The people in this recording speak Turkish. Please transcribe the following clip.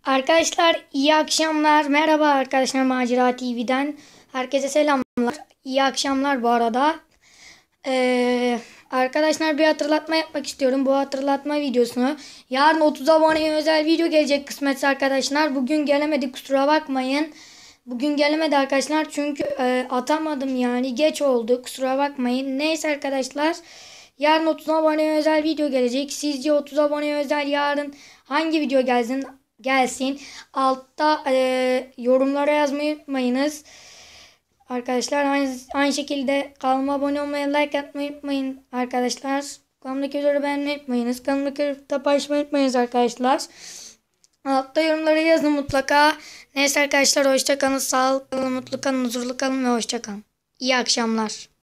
Arkadaşlar iyi akşamlar. Merhaba arkadaşlar, Macera TV'den. Herkese selamlar. İyi akşamlar bu arada. Arkadaşlar bir hatırlatma yapmak istiyorum. Bu hatırlatma videosunu. Yarın 30 aboneye özel video gelecek kısmetse arkadaşlar. Bugün gelemedi, kusura bakmayın. Bugün gelemedi arkadaşlar çünkü atamadım, yani geç oldu, kusura bakmayın. Neyse arkadaşlar. Yarın 30 aboneye özel video gelecek. Sizce 30 aboneye özel yarın hangi video gelsin? Altta yorumlara yazmayı unutmayınız. Arkadaşlar aynı şekilde kanalıma abone olmayı, like atmayı unutmayın arkadaşlar. Kanalımdaki videoları beğenmeyi unutmayınız. Kanalımdaki paylaşmayı unutmayınız arkadaşlar. Altta yorumlara yazın mutlaka. Neyse arkadaşlar, hoşça kalın, sağlıklı kalın, mutlu kalın, huzurlu kalın ve hoşça kalın. İyi akşamlar.